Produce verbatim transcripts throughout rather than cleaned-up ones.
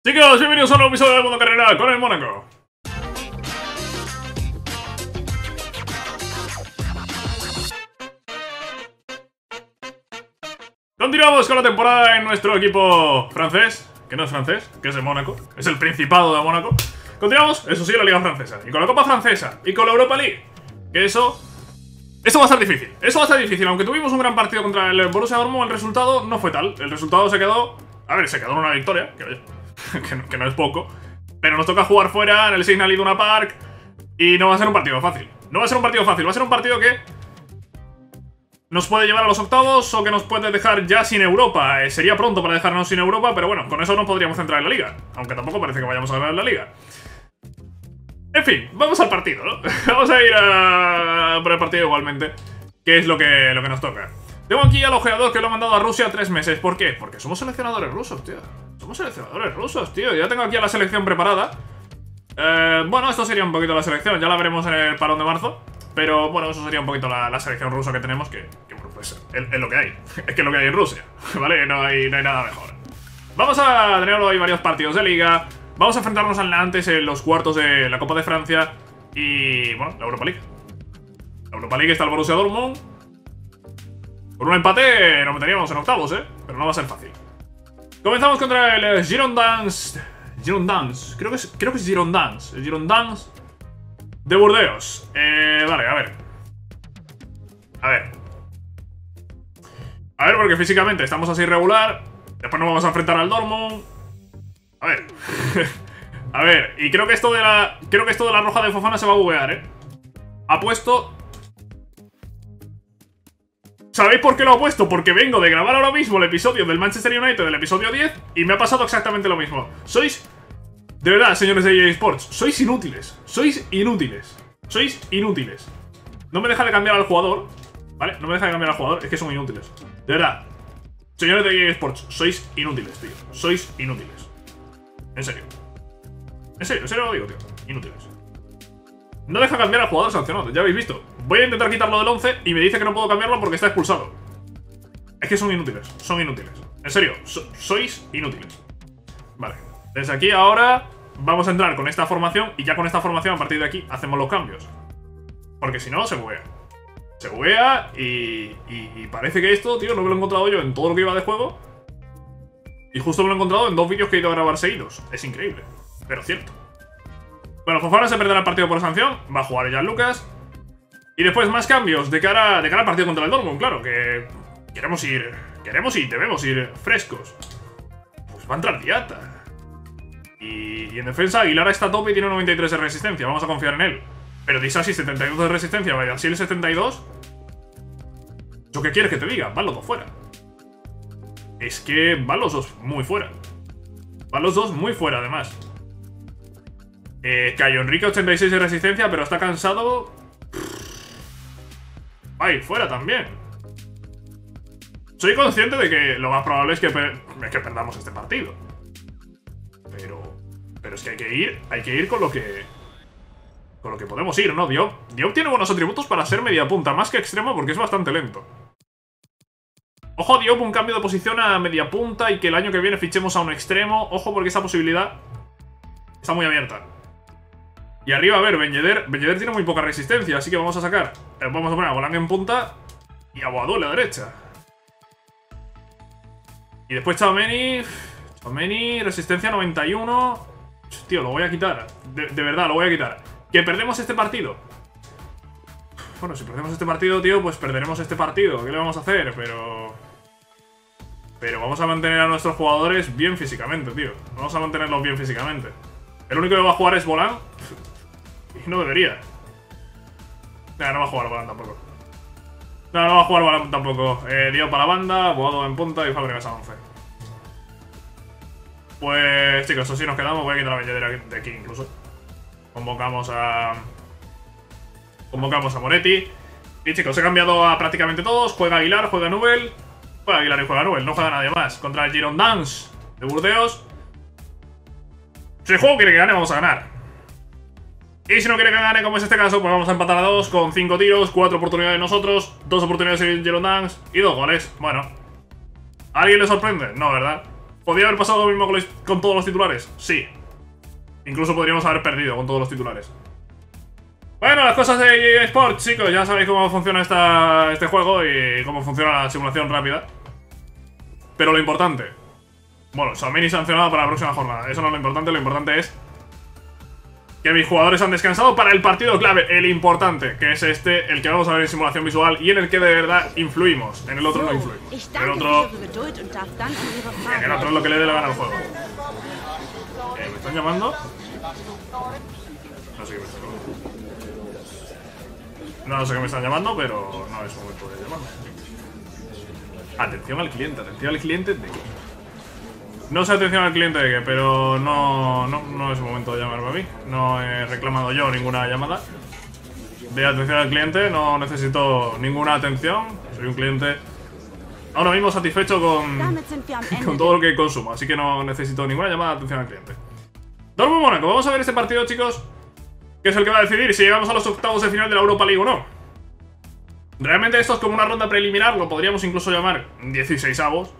Chicos, bienvenidos a un nuevo episodio del Mundo Carrera con el Mónaco. Continuamos con la temporada en nuestro equipo francés, que no es francés, que es el Mónaco, es el Principado de Mónaco. Continuamos, eso sí, la Liga Francesa, y con la Copa Francesa, y con la Europa League. Que eso... Eso va a estar difícil, eso va a estar difícil. Aunque tuvimos un gran partido contra el Borussia Dortmund, el resultado no fue tal. El resultado se quedó... A ver, se quedó en una victoria, que oye... Que no, que no es poco, pero nos toca jugar fuera en el Signal Iduna Park y no va a ser un partido fácil. No va a ser un partido fácil, va a ser un partido que nos puede llevar a los octavos o que nos puede dejar ya sin Europa. Eh, sería pronto para dejarnos sin Europa, pero bueno, con eso no podríamos entrar en la Liga, aunque tampoco parece que vayamos a ganar en la Liga. En fin, vamos al partido, ¿no? Vamos a ir a... por el partido igualmente, que es lo que, lo que nos toca. Tengo aquí al ojeador que lo ha mandado a Rusia tres meses. ¿Por qué? Porque somos seleccionadores rusos, tío. Somos seleccionadores rusos, tío. Ya tengo aquí a la selección preparada. Eh, bueno, esto sería un poquito la selección. Ya la veremos en el parón de marzo. Pero bueno, eso sería un poquito la, la selección rusa que tenemos. Que, que bueno, pues es, es lo que hay. Es que es lo que hay en Rusia, ¿vale? No hay, no hay nada mejor. Vamos a tener hoy varios partidos de liga. Vamos a enfrentarnos al Nantes en los cuartos de la Copa de Francia. Y bueno, la Europa League. La Europa League está el Borussia Dortmund. Por un empate nos meteríamos en octavos, ¿eh? Pero no va a ser fácil. Comenzamos contra el Girondins. Girondins. Creo que es, creo que es Girondins. El Girondins de Burdeos. Eh, vale, a ver. A ver. A ver, porque físicamente estamos así regular. Después nos vamos a enfrentar al Dortmund. A ver. A ver, y creo que esto de la... Creo que esto de la roja de Fofana se va a buguear, ¿eh? Ha puesto... ¿Sabéis por qué lo he puesto? Porque vengo de grabar ahora mismo el episodio del Manchester United, del episodio diez, y me ha pasado exactamente lo mismo. Sois... De verdad, señores de E A Sports, sois inútiles. Sois inútiles. Sois inútiles. No me deja de cambiar al jugador, ¿vale? No me deja de cambiar al jugador, es que son inútiles. De verdad. Señores de E A Sports, sois inútiles, tío. Sois inútiles. En serio. En serio, en serio lo digo, tío. Inútiles. No deja cambiar al jugador sancionado, ya habéis visto. Voy a intentar quitarlo del once y me dice que no puedo cambiarlo porque está expulsado. Es que son inútiles, son inútiles. En serio, so sois inútiles. Vale, desde aquí ahora vamos a entrar con esta formación y ya con esta formación a partir de aquí hacemos los cambios. Porque si no, se buguea. Se buguea y, y, y parece que esto, tío, no me lo he encontrado yo en todo lo que iba de juego. Y justo me lo he encontrado en dos vídeos que he ido a grabar seguidos. Es increíble, pero cierto. Bueno, Fofana se perderá el partido por sanción. Va a jugar ya Lucas. Y después más cambios de cara, de cara al partido contra el Dortmund. Claro, que queremos ir... Queremos y debemos ir frescos. Pues va a entrar Diata. Y, y en defensa Aguilar está a tope y tiene noventa y tres de resistencia. Vamos a confiar en él. Pero Disasi setenta y dos de resistencia, vaya, si el setenta y dos... ¿Yo qué quieres que te diga? Van los dos fuera. Es que van los dos muy fuera. Van los dos muy fuera, además. Eh, Cayo Enrique ochenta y seis de resistencia, pero está cansado. Va a ir fuera también. Soy consciente de que lo más probable es que, per es que perdamos este partido. Pero... Pero es que hay que ir, hay que ir con lo que... Con lo que podemos ir, ¿no? Diop, Diop tiene buenos atributos para ser media punta, más que extremo porque es bastante lento. Ojo, Diop, un cambio de posición a media punta y que el año que viene fichemos a un extremo. Ojo, porque esa posibilidad está muy abierta. Y arriba, a ver, Ben Yedder. Ben Yedder tiene muy poca resistencia, así que vamos a sacar... Eh, vamos a poner a Golang en punta y a Boadou en la derecha. Y después Tchouaméni... Tchouaméni, resistencia noventa y uno... Tío, lo voy a quitar. De, de verdad, lo voy a quitar. ¿Que perdemos este partido? Bueno, si perdemos este partido, tío, pues perderemos este partido. ¿Qué le vamos a hacer? Pero... Pero vamos a mantener a nuestros jugadores bien físicamente, tío. Vamos a mantenerlos bien físicamente. El único que va a jugar es Volán. Y no debería. Nah, no va a jugar Volán tampoco. No, no va a jugar Volán tampoco. Eh, Dio para la banda, Boadou en punta y Fábregas a once. Pues, chicos, así nos quedamos. Voy a quitar la belladera de aquí incluso. Convocamos a... Convocamos a Moretti. Y chicos, he cambiado a prácticamente todos. Juega Aguilar, juega Nubel. Juega Aguilar y juega Nubel. No juega nadie más. Contra el Girondins de Burdeos. Si el juego quiere que gane, vamos a ganar. Y si no quiere que gane, como es este caso, pues vamos a empatar a dos con cinco tiros, cuatro oportunidades nosotros, dos oportunidades en Girondins y dos goles. Bueno. ¿A alguien le sorprende? No, ¿verdad? ¿Podría haber pasado lo mismo con, los, con todos los titulares? Sí. Incluso podríamos haber perdido con todos los titulares. Bueno, las cosas de E A Sports, chicos. Ya sabéis cómo funciona esta, este juego y cómo funciona la simulación rápida. Pero lo importante... Bueno, Tchouaméni sancionado para la próxima jornada. Eso no es lo importante, lo importante es... que mis jugadores han descansado para el partido clave, el importante, que es este, el que vamos a ver en simulación visual y en el que de verdad influimos. En el otro no influimos. En el otro... En el otro es lo que le dé la gana al juego. Eh, ¿Me están llamando? No sé qué me están llamando. No sé qué me están llamando, pero no es momento de llamarme. Atención al cliente, atención al cliente de qué. No sé atención al cliente de qué, pero no, no, no es el momento de llamarme a mí. No he reclamado yo ninguna llamada de atención al cliente, no necesito ninguna atención. Soy un cliente ahora mismo satisfecho con, con todo lo que consumo, así que no necesito ninguna llamada de atención al cliente. Dortmund Mónaco, vamos a ver este partido, chicos, que es el que va a decidir si llegamos a los octavos de final de la Europa League o no. Realmente esto es como una ronda preliminar, lo podríamos incluso llamar dieciseisavos.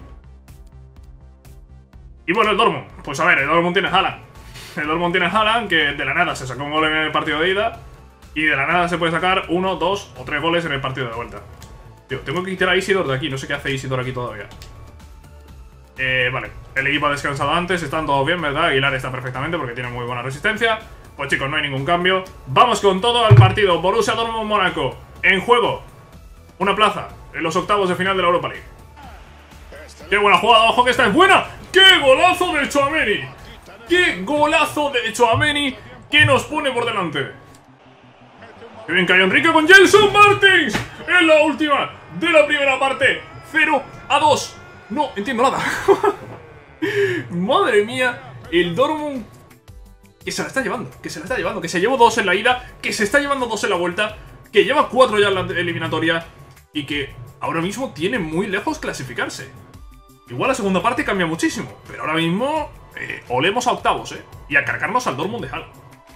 Y bueno, el Dortmund, pues a ver, el Dortmund tiene Haaland. El Dortmund tiene Haaland, que de la nada se sacó un gol en el partido de ida. Y de la nada se puede sacar uno, dos o tres goles en el partido de vuelta. Tío, tengo que quitar a Isidore de aquí, no sé qué hace Isidore aquí todavía. Eh, vale, el equipo ha descansado antes, están todos bien, ¿verdad? Aguilar está perfectamente porque tiene muy buena resistencia. Pues chicos, no hay ningún cambio. Vamos con todo al partido. Borussia Dortmund Mónaco. En juego, una plaza en los octavos de final de la Europa League. ¡Qué buena jugada! ¡Ojo que esta es buena! ¡Qué golazo de Tchouaméni! ¡Qué golazo de Tchouaméni que nos pone por delante! ¡Qué bien cayó Enrique con Gelson Martins! En la última de la primera parte. cero a dos. No entiendo nada. Madre mía. El Dortmund que se la está llevando. Que se la está llevando. Que se llevó dos en la ida. Que se está llevando dos en la vuelta. Que lleva cuatro ya en la eliminatoria. Y que ahora mismo tiene muy lejos clasificarse. Igual la segunda parte cambia muchísimo, pero ahora mismo eh, olemos a octavos, ¿eh? Y a cargarnos al Dortmund de Haaland.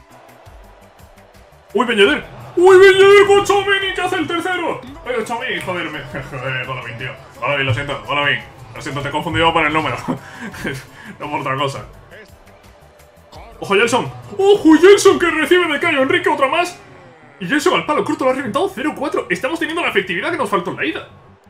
¡Uy, Ben Yedder! ¡Uy, Ben Yedder con Tchouaméni que hace el tercero! ¡Ay, Tchouaméni! Joder, me... Joder, Golovin, tío. Golovin, lo siento, Golovin. Lo siento, te he confundido por el número. No por otra cosa. ¡Ojo, Gelson! ¡Ojo, Gelson que recibe de Cayo Enrique otra más! Y Gelson al palo corto lo ha reventado cero cuatro. Estamos teniendo la efectividad que nos faltó en la ida.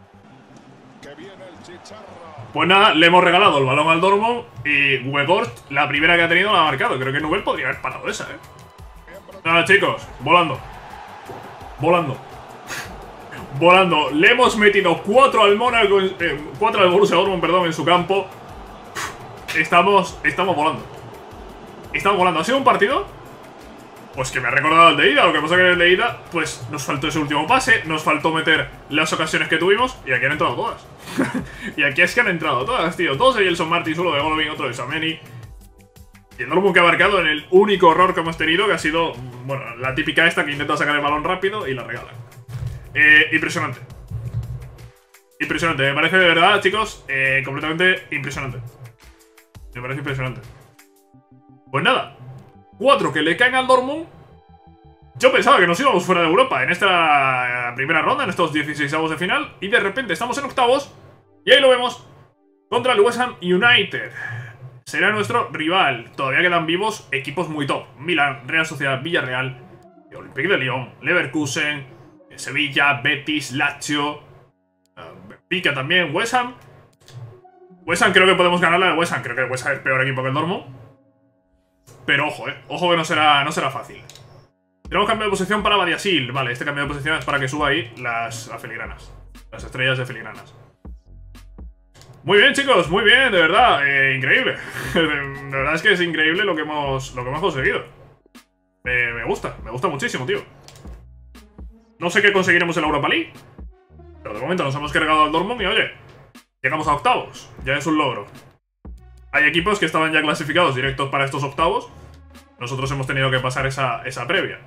Pues nada, le hemos regalado el balón al Dortmund y Weghorst, la primera que ha tenido, la ha marcado. Creo que Nubel podría haber parado esa, ¿eh? Nada, chicos, volando. Volando. Volando. Le hemos metido cuatro al Mónaco, eh, cuatro al Borussia Dortmund, perdón, en su campo. Estamos, estamos volando. Estamos volando. Ha sido un partido, pues que me ha recordado el de ida. Lo que pasa que en el de ida, pues nos faltó ese último pase, nos faltó meter las ocasiones que tuvimos y aquí han entrado todas. Y aquí es que han entrado todas, tío. Dos de Gelson Martins, uno de Golovin, otro de Tchouaméni. Y el Dortmund que ha marcado en el único error que hemos tenido, que ha sido, bueno, la típica esta que intenta sacar el balón rápido y la regala. Eh, impresionante. Impresionante, me parece de verdad, chicos, eh, completamente impresionante. Me parece impresionante. Pues nada, cuatro que le caen al Dortmund. Yo pensaba que nos íbamos fuera de Europa en esta primera ronda, en estos dieciseisavos de final, y de repente estamos en octavos, y ahí lo vemos, contra el West Ham United. Será nuestro rival. Todavía quedan vivos equipos muy top. Milan, Real Sociedad, Villarreal, Olympique de Lyon, Leverkusen, Sevilla, Betis, Lazio, Benfica también, West Ham. West Ham creo que podemos ganarle al West Ham. Creo que el West Ham es peor equipo que el Dortmund. Pero ojo, eh. Ojo que no será, no será fácil. Tenemos cambio de posición para Badiasil. Vale, este cambio de posición es para que suba ahí las, las filigranas. Las estrellas de filigranas. Muy bien, chicos, muy bien, de verdad. Eh, increíble. De verdad es que es increíble lo que hemos, lo que hemos conseguido. Eh, me gusta, me gusta muchísimo, tío. No sé qué conseguiremos en la Europa League, pero de momento nos hemos cargado al Dortmund y oye, llegamos a octavos. Ya es un logro. Hay equipos que estaban ya clasificados directos para estos octavos. Nosotros hemos tenido que pasar esa, esa previa.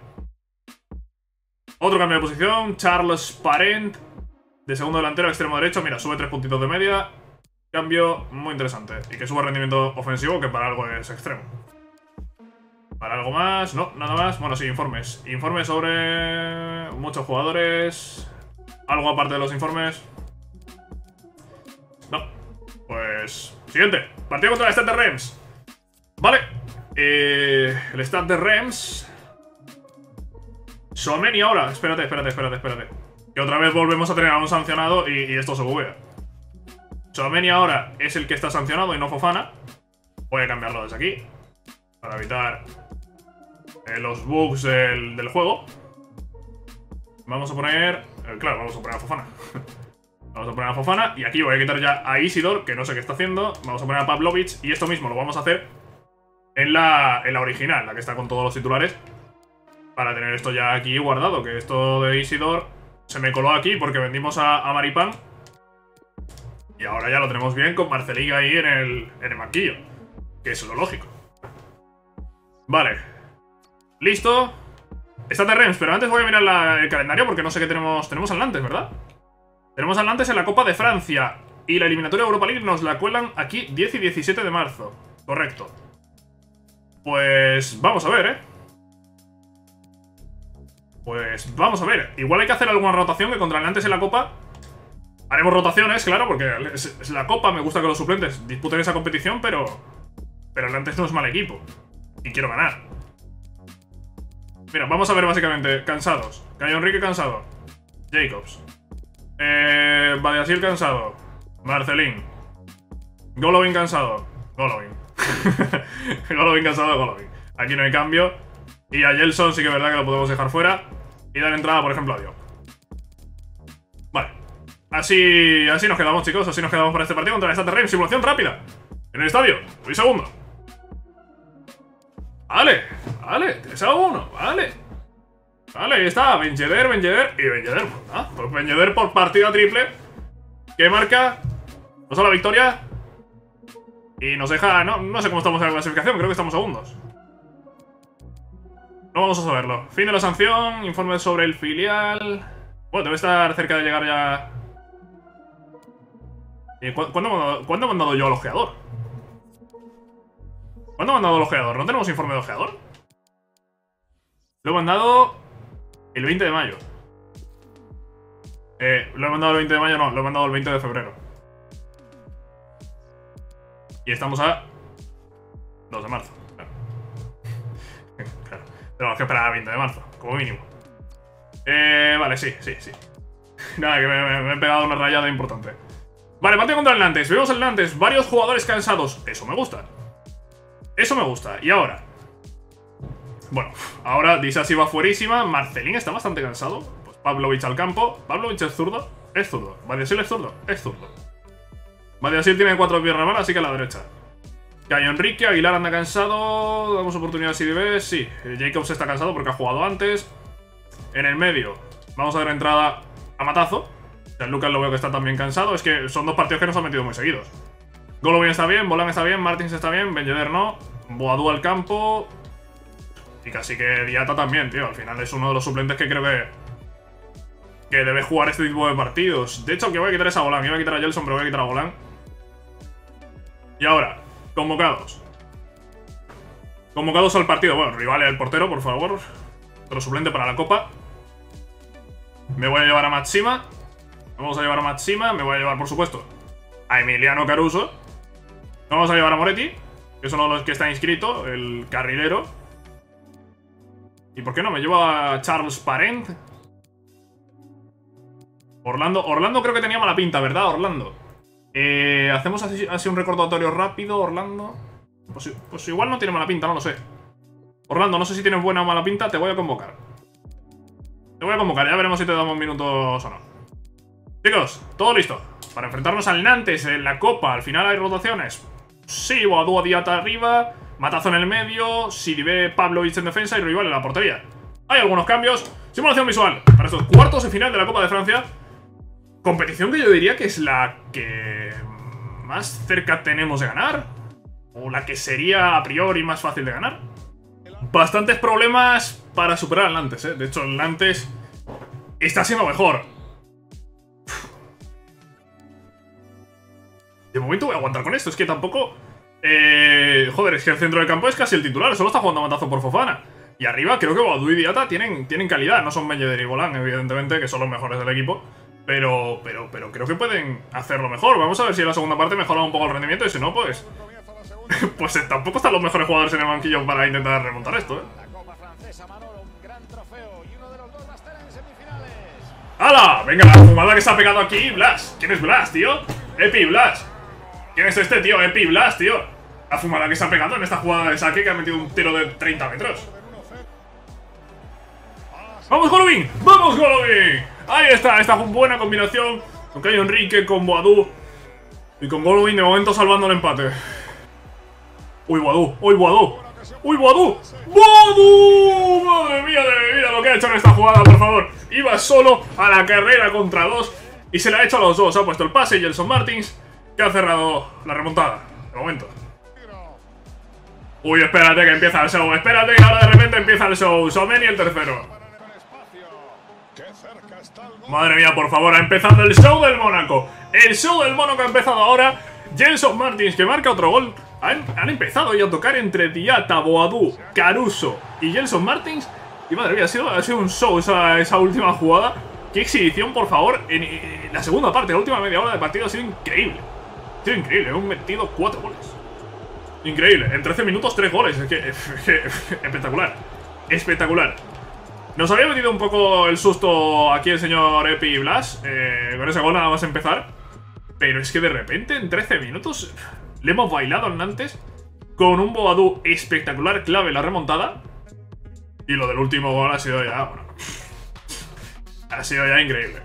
Otro cambio de posición. Charles Parent, de segundo delantero a extremo derecho. Mira, sube tres puntitos de media. Cambio muy interesante. Y que suba rendimiento ofensivo, que para algo es extremo. Para algo más, no, nada más. Bueno, sí, informes. Informes sobre muchos jugadores. Algo aparte de los informes. No, pues Siguiente. Partido contra el Stade de Reims. Vale. Eh, el Stade de Reims. Tchouaméni ahora. Espérate, espérate, espérate, espérate. Que otra vez volvemos a tener a un sancionado y, y esto se buguea. Tchouaméni ahora es el que está sancionado y no Fofana. Voy a cambiarlo desde aquí para evitar eh, los bugs del, del juego. Vamos a poner... Eh, claro, vamos a poner a Fofana. Vamos a poner a Fofana y aquí voy a quitar ya a Isidore, que no sé qué está haciendo. Vamos a poner a Pavlovic y esto mismo lo vamos a hacer en la, en la original, la que está con todos los titulares, para tener esto ya aquí guardado. Que esto de Isidore se me coló aquí porque vendimos a, a Maripán y ahora ya lo tenemos bien con Marcelín ahí en el, en el banquillo, que es lo lógico. Vale. Listo. Está de Reims, pero antes voy a mirar la, el calendario porque no sé qué tenemos. Tenemos al Nantes, ¿verdad? Tenemos al Nantes en la Copa de Francia y la eliminatoria Europa League nos la cuelan aquí diez y diecisiete de marzo. Correcto. Pues vamos a ver, ¿eh? Pues vamos a ver. Igual hay que hacer alguna rotación, que contra el Nantes en la Copa haremos rotaciones, claro, porque es, es la Copa. Me gusta que los suplentes disputen esa competición, pero Pero el Nantes no es mal equipo y quiero ganar. Mira, vamos a ver básicamente. Cansados. Cayo Enrique cansado. Jacobs. Eh, Badiashile cansado. Marcelín. Golovin cansado. Golovin. Golovin cansado, Golovin. Aquí no hay cambio. Y a Gelson sí que es verdad que lo podemos dejar fuera y dar entrada, por ejemplo, a Diop. Vale. Así, así nos quedamos, chicos. Así nos quedamos para este partido contra el Stade de Reims. Simulación rápida. En el estadio. Un segundo. Vale, vale, tres a uno, vale. Vale, ahí está, Ben Yedder, Ben Yedder y Ben Yedder. Ah, pues Ben Yedder por partida triple, que marca, nos da la victoria y nos deja, no, no sé cómo estamos en la clasificación, creo que estamos segundos. No vamos a saberlo. Fin de la sanción, informe sobre el filial. Bueno, debe estar cerca de llegar ya. ¿Y cu ¿cuándo, ¿Cuándo me he mandado yo al ojeador? ¿Cuándo he mandado al ojeador? ¿No tenemos informe de ojeador? Lo he mandado el veinte de mayo. Eh, lo he mandado el veinte de mayo, no, lo he mandado el veinte de febrero. Y estamos a dos de marzo. Claro. Claro. Tenemos que esperar a veinte de marzo, como mínimo. Eh, vale, sí, sí, sí. Nada, que me, me, me he pegado una rayada importante. Vale, partido contra el Nantes. Vemos el Nantes, varios jugadores cansados. Eso me gusta. Eso me gusta. Y ahora, bueno, ahora Disasi va fuerísima. Marcelín está bastante cansado. Pues Pavlovic al campo. Pavlovic es zurdo. Es zurdo. Badiashile es zurdo. Es zurdo. Badiashile tiene cuatro piernas malas, así que a la derecha. Cayo Enrique, Aguilar anda cansado. Damos oportunidad a C D B. Sí, Jacobs está cansado porque ha jugado antes. En el medio vamos a dar entrada a Matazo. Lucas lo veo que está también cansado. Es que son dos partidos que nos han metido muy seguidos. Golovin está bien, Bolan está bien, Martins está bien, Ben Yedder no, Boadou al campo. Y casi que Diata también, tío. Al final es uno de los suplentes que creo que Que debe jugar este tipo de partidos. De hecho, que voy a quitar esa Bolan. Iba a quitar a Gelson, pero voy a quitar a Bolan. Y ahora, convocados. Convocados al partido. Bueno, Rivale al portero, por favor. Otro suplente para la Copa. Me voy a llevar a Maxima. Vamos a llevar a Maxima. Me voy a llevar, por supuesto, a Emiliano Caruso. Vamos a llevar a Moretti, que es uno de los que está inscrito, el carrilero. ¿Y por qué no? Me llevo a Charles Parent. Orlando. Orlando creo que tenía mala pinta, ¿verdad, Orlando? Eh, Hacemos así, así un recordatorio rápido, Orlando. Pues, pues igual no tiene mala pinta, no lo sé. Orlando, no sé si tienes buena o mala pinta, te voy a convocar. Te voy a convocar, ya veremos si te damos minutos o no. Chicos, todo listo para enfrentarnos al Nantes en la Copa. Al final hay rotaciones. Sí, Boadou Diata arriba, Matazo en el medio, Sidibé, Pavlovic en defensa y Rival en la portería. Hay algunos cambios. Simulación visual para estos cuartos de final de la Copa de Francia. Competición que yo diría que es la que más cerca tenemos de ganar, o la que sería a priori más fácil de ganar. Bastantes problemas para superar al Nantes, ¿eh? De hecho, el Nantes está siendo mejor. De momento voy a aguantar con esto. Es que tampoco... Eh, joder, es que el centro del campo es casi el titular. Solo está jugando Matazo por Fofana. Y arriba creo que Boadou y Diata tienen, tienen calidad. No son Ben Yedder y Bolan, evidentemente, que son los mejores del equipo. Pero, pero, pero creo que pueden hacerlo mejor. Vamos a ver si en la segunda parte mejora un poco el rendimiento y si no, pues... pues eh, tampoco están los mejores jugadores en el banquillo para intentar remontar esto, ¿eh? ¡Hala! Venga, la fumada que se ha pegado aquí, Blas. ¿Quién es Blas, tío? Epi Blas. ¿Quién es este tío? Epi Blas, tío. La fumada que se ha pegado en esta jugada de saque que ha metido un tiro de treinta metros. ¡Vamos, Golovin! ¡Vamos, Golovin! Ahí está, esta buena combinación con Caio Henrique, con Boadú y con Golovin de momento salvando el empate. ¡Uy, Boadú! ¡Uy, Boadú! ¡Uy, Boadú! ¡Boadú! ¡Madre mía de mi vida lo que ha hecho en esta jugada, por favor! Iba solo a la carrera contra dos y se le ha hecho a los dos. Ha puesto el pase y Gelson Martins, que ha cerrado la remontada. De momento. Uy, espérate que empieza el show. Espérate que ahora de repente empieza el show. Someni el tercero. Madre mía, por favor, ha empezado el show del Mónaco. El show del Mónaco ha empezado ahora. Gelson Martins, que marca otro gol. Han, han empezado ya a tocar entre Diatta, Boadú, Caruso y Gelson Martins. Y madre mía, ha sido, ha sido un show esa, esa última jugada. Qué exhibición, por favor. En, en la segunda parte, la última media hora de partido ha sido increíble. Ha sido increíble, hemos metido cuatro goles. Increíble, en trece minutos tres goles. Es que, es que espectacular. Espectacular. Nos había metido un poco el susto aquí el señor Epi Blas, eh, con ese gol nada más empezar. Pero es que de repente en trece minutos le hemos bailado al Nantes con un Boadú espectacular, clave en la remontada. Y lo del último gol ha sido ya, bueno, ha sido ya increíble.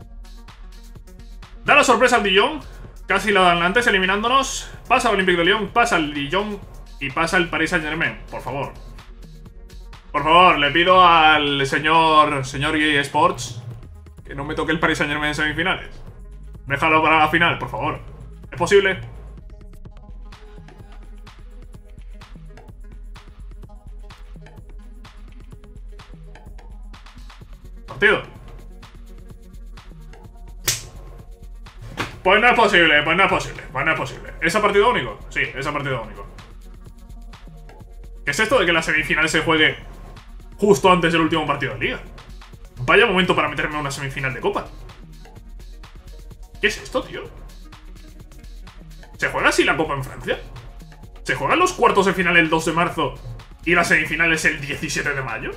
Da la sorpresa al Dijon, casi la dan Nantes eliminándonos. Pasa el Olympique de Lyon, pasa el Dijon y pasa el Paris Saint-Germain, por favor. Por favor, le pido al señor señor E A Sports que no me toque el Paris Saint-Germain en semifinales. Déjalo para la final, por favor. ¿Es posible? Partido. Pues no es posible, pues no es posible, pues no es posible. ¿Es a partido único? Sí, es a partido único. ¿Qué es esto de que la semifinal se juegue justo antes del último partido de liga? Vaya momento para meterme a una semifinal de copa. ¿Qué es esto, tío? ¿Se juega así la copa en Francia? ¿Se juegan los cuartos de final el dos de marzo y la semifinal es el diecisiete de mayo?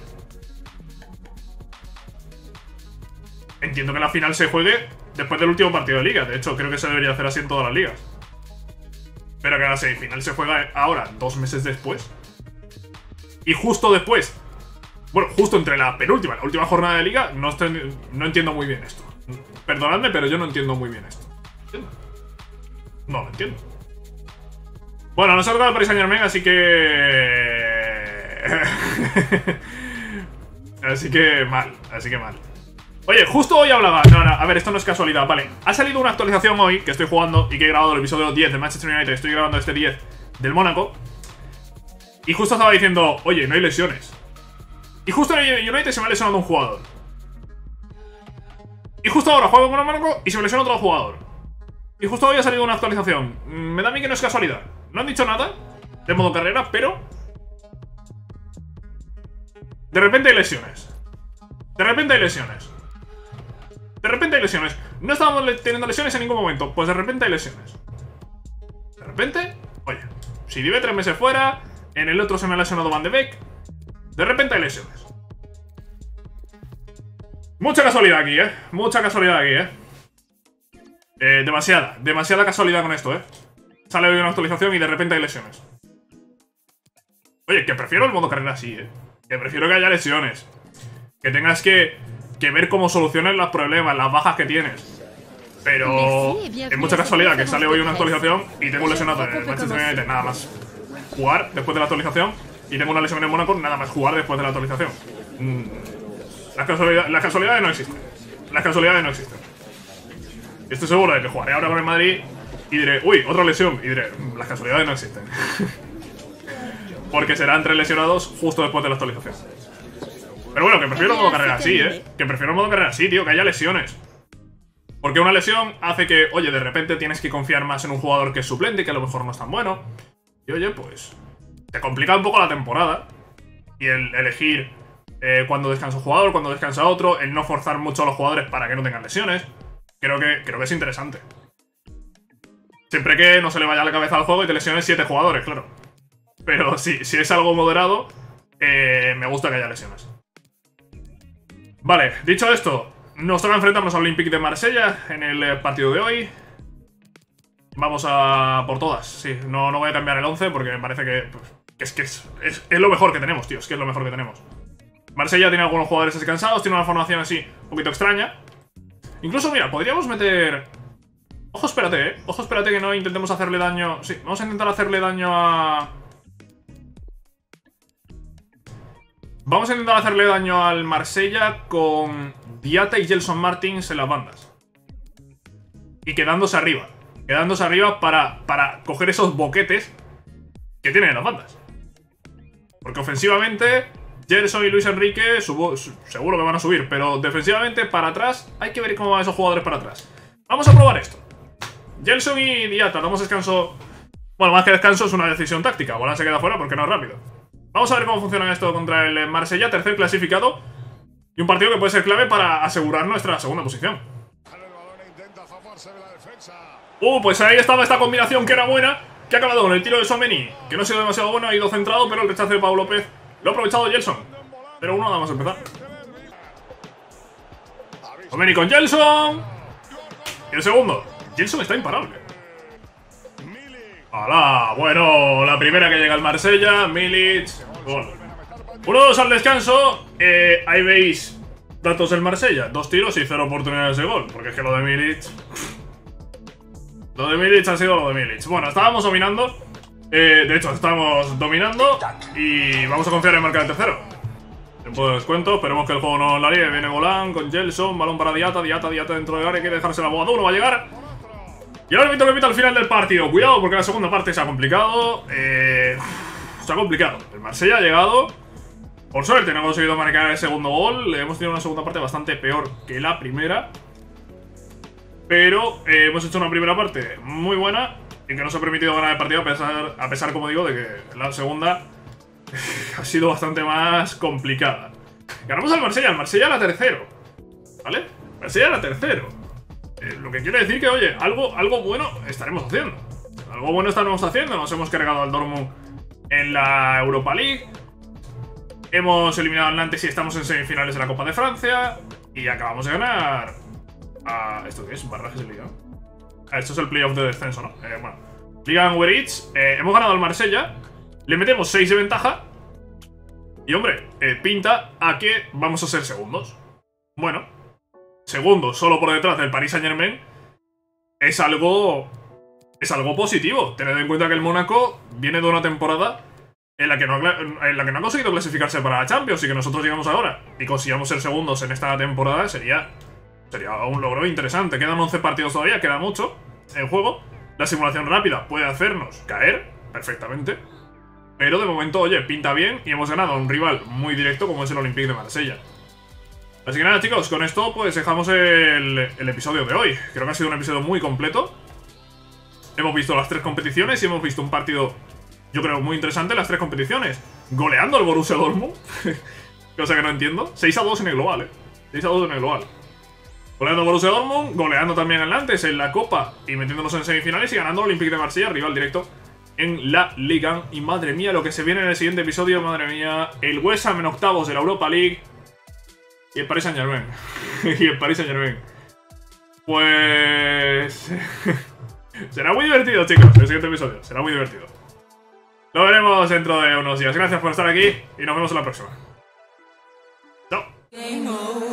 Entiendo que la final se juegue después del último partido de liga. De hecho, creo que se debería hacer así en todas las ligas. Pero que la semifinal se juega ahora, dos meses después. Y justo después, bueno, justo entre la penúltima y la última jornada de liga, no, estoy, no entiendo muy bien esto. Perdonadme, pero yo no entiendo muy bien esto. ¿Entiendo? No lo entiendo. Bueno, nos ha tocado el Paris Saint-Germain, así que... así que mal, así que mal. Oye, justo hoy hablaba... No, no, a ver, esto no es casualidad, vale. Ha salido una actualización hoy, que estoy jugando y que he grabado el episodio diez de Manchester United. Estoy grabando este diez del Mónaco. Y justo estaba diciendo, oye, no hay lesiones. Y justo en el United se me ha lesionado un jugador. Y justo ahora juego con el Mónaco y se me lesiona otro jugador. Y justo hoy ha salido una actualización. Me da a mí que no es casualidad. No han dicho nada de modo carrera, pero... de repente hay lesiones. De repente hay lesiones. De repente hay lesiones. No estábamos teniendo lesiones en ningún momento. Pues de repente hay lesiones. De repente... Oye, si vive tres meses fuera... En el otro se me ha lesionado Van de Beek. De repente hay lesiones. Mucha casualidad aquí, eh. Mucha casualidad aquí, eh. eh demasiada. Demasiada casualidad con esto, eh. Sale hoy una actualización y de repente hay lesiones. Oye, que prefiero el modo carrera así, eh. Que prefiero que haya lesiones. Que tengas que, que ver cómo soluciones los problemas, las bajas que tienes. Pero es mucha casualidad que sale hoy una actualización y tengo un lesionado en el Manchester United, nada más jugar después de la actualización. Y tengo una lesión en el Mónaco, nada más jugar después de la actualización. Mm. Las, casualidad, las casualidades no existen. Las casualidades no existen. Estoy seguro de que jugaré ahora con el Madrid y diré, uy, otra lesión. Y diré, las casualidades no existen. Porque serán tres lesionados justo después de la actualización. Pero bueno, que prefiero el modo carrera así, ¿eh? Que prefiero el modo carrera así, tío, que haya lesiones. Porque una lesión hace que, oye, de repente tienes que confiar más en un jugador que es suplente y que a lo mejor no es tan bueno. Y oye, pues... te complica un poco la temporada. Y el elegir eh, cuándo descansa un jugador, cuándo descansa otro. El no forzar mucho a los jugadores para que no tengan lesiones. creo que, creo que es interesante. Siempre que no se le vaya la cabeza al juego y te lesiones siete jugadores, claro. Pero sí, si es algo moderado, eh, me gusta que haya lesiones. Vale, dicho esto, nos toca enfrentarnos al Olympique de Marsella en el partido de hoy. Vamos a por todas, sí. No, no voy a cambiar el once porque me parece que, pues, que, es, que es, es, es lo mejor que tenemos, tío. Es que es lo mejor que tenemos. Marsella tiene algunos jugadores descansados, tiene una formación así un poquito extraña. Incluso, mira, podríamos meter... Ojo, espérate, eh. Ojo, espérate que no intentemos hacerle daño... Sí, vamos a intentar hacerle daño a... Vamos a intentar hacerle daño al Marsella con Diatta y Gelson Martins en las bandas. Y quedándose arriba. Quedándose arriba para, para coger esos boquetes que tienen en las bandas. Porque ofensivamente, Gelson y Luis Enrique subo, su, seguro que van a subir. Pero defensivamente, para atrás, hay que ver cómo van esos jugadores para atrás. Vamos a probar esto. Gelson y Diatta, damos descanso. Bueno, más que descanso, es una decisión táctica. Bolan se queda fuera porque no es rápido. Vamos a ver cómo funciona esto contra el Marsella, tercer clasificado. Y un partido que puede ser clave para asegurar nuestra segunda posición. Uh, pues ahí estaba esta combinación que era buena, que ha acabado con el tiro de Tchouaméni, que no ha sido demasiado bueno, ha ido centrado, pero el rechazo de Pau López lo ha aprovechado Gelson. Pero uno, vamos a empezar. Tchouaméni con Gelson. Y el segundo. Gelson está imparable. ¡Hala! Bueno, la primera que llega al Marsella, Milic. Gol. uno dos al descanso. Eh, ahí veis datos del Marsella. Dos tiros y cero oportunidades de gol. Porque es que lo de Milic... Lo de Milic ha sido lo de Milic. Bueno, estábamos dominando. Eh, de hecho, estamos dominando. Y vamos a confiar en marcar el tercero. Tiempo de descuento. Esperemos que el juego no la líe. Viene Bolan con Gelson. Balón para Diatta. Diatta, Diatta dentro del área. Hay que dejarse la bola. Uno va a llegar. Y ahora el árbitro que pita al final del partido. Cuidado porque la segunda parte se ha complicado. Eh, se ha complicado. El Marsella ha llegado. Por suerte no ha conseguido marcar el segundo gol. Hemos tenido una segunda parte bastante peor que la primera. Pero eh, hemos hecho una primera parte muy buena y que nos ha permitido ganar el partido a pesar, a pesar como digo, de que la segunda ha sido bastante más complicada. Ganamos al Marsella. El Marsella era tercero. ¿Vale? El Marsella era tercero. Eh, lo que quiere decir que, oye, algo, algo bueno estaremos haciendo. Algo bueno estaremos haciendo. Nos hemos cargado al Dortmund en la Europa League. Hemos eliminado al Nantes y estamos en semifinales de la Copa de Francia. Y acabamos de ganar a... ¿Esto qué es? ¿Barrajes de Liga? Ah, esto es el playoff de descenso, ¿no? Eh, bueno. Liga Uber Eats. Eh, hemos ganado al Marsella. Le metemos seis de ventaja. Y, hombre, eh, pinta a que vamos a ser segundos. Bueno. Segundo, solo por detrás del Paris Saint-Germain, es algo, es algo positivo. Tened en cuenta que el Mónaco viene de una temporada en la, que no ha, en la que no ha conseguido clasificarse para la Champions y que nosotros llegamos ahora y consigamos ser segundos en esta temporada sería, sería un logro interesante. Quedan once partidos todavía, queda mucho en juego. La simulación rápida puede hacernos caer perfectamente, pero de momento, oye, pinta bien y hemos ganado a un rival muy directo como es el Olympique de Marsella. Así que nada, chicos, con esto pues dejamos el, el episodio de hoy. Creo que ha sido un episodio muy completo. Hemos visto las tres competiciones y hemos visto un partido, yo creo, muy interesante en las tres competiciones. Goleando al Borussia Dortmund. Cosa que no entiendo. seis a dos en el global, eh. seis a dos en el global. Goleando al Borussia Dortmund, goleando también al Nantes en la Copa y metiéndonos en semifinales y ganando al Olympique de Marsella, rival directo en la Liga. Y madre mía, lo que se viene en el siguiente episodio, madre mía. El West Ham en octavos de la Europa League. Y el Paris Saint-Germain. y el Paris Saint-Germain. Pues... será muy divertido, chicos, el siguiente episodio. Será muy divertido. Lo veremos dentro de unos días. Gracias por estar aquí y nos vemos en la próxima. Chao.